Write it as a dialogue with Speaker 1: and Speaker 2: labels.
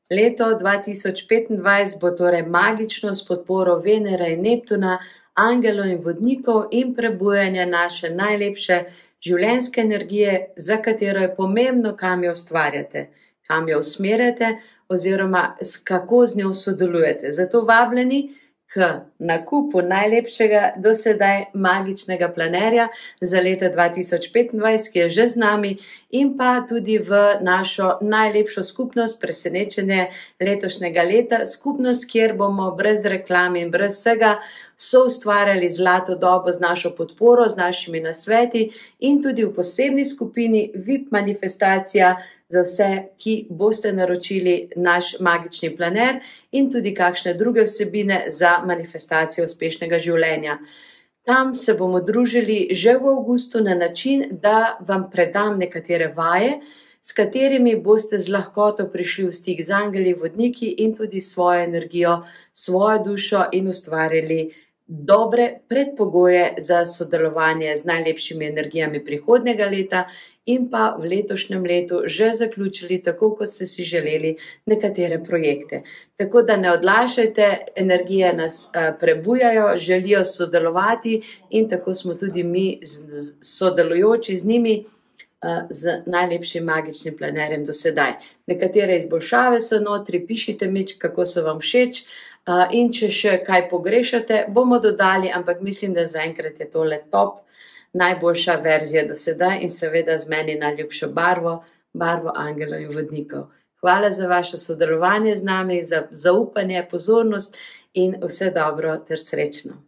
Speaker 1: Leto 2025 bo torej magično s podporo Venere in Neptuna, angelov in vodnikov in prebujanja naše najlepše življenjske energije, za katero je pomembno, kam jo ustvarjate, kam jo usmerjate oziroma kako z njo sodelujete. Zato vabljeni k nakupu najlepšega do sedaj magičnega planerja za leto 2025, ki je že z nami, in pa tudi v našo najlepšo skupnost Presenečenje letošnjega leta, skupnost, kjer bomo brez reklam in brez vsega soustvarjali zlato dobo z našo podporo, z našimi nasveti in tudi v posebni skupini VIP manifestacija za vse, ki boste naročili naš magični planer in tudi kakšne druge vsebine za manifestacijo uspešnega življenja. Tam se bomo družili že v avgustu na način, da vam predam nekatere vaje, s katerimi boste z lahkoto prišli v stik z angeli, vodniki in tudi svojo energijo, svojo dušo in ustvarjali dobre predpogoje za sodelovanje z najlepšimi energijami prihodnjega leta in pa v letošnjem letu že zaključili, tako kot ste si želeli, nekatere projekte. Tako da ne odlašajte, energije nas prebujajo, želijo sodelovati in tako smo tudi mi sodelujoči z njimi, z najlepšim magičnim planerjem do sedaj. Nekatere izboljšave so notri, pišite mi, kako so vam všeč, in če še kaj pogrešate, bomo dodali, ampak mislim, da zaenkrat je tole top, najboljša verzija do sedaj in seveda z meni najljubšo barvo, barvo angelov in vodnikov. Hvala za vaše sodelovanje z nami, za zaupanje, pozornost in vse dobro ter srečno.